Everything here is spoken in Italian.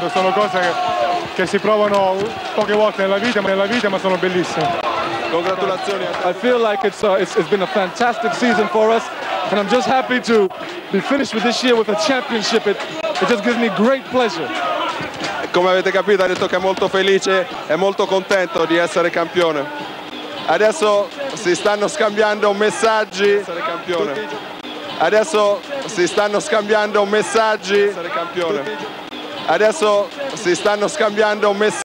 Sono cose che si provano poche volte nella vita, ma sono bellissime. Congratulazioni. I feel like it's been a fantastic season for us, and I'm just happy to be finished with this year with a championship. It just gives me great pleasure. Come avete capito, ha detto che è molto felice e molto contento di essere campione. Adesso si stanno scambiando messaggi. Adesso si stanno scambiando messaggi. Adesso si stanno scambiando messaggi.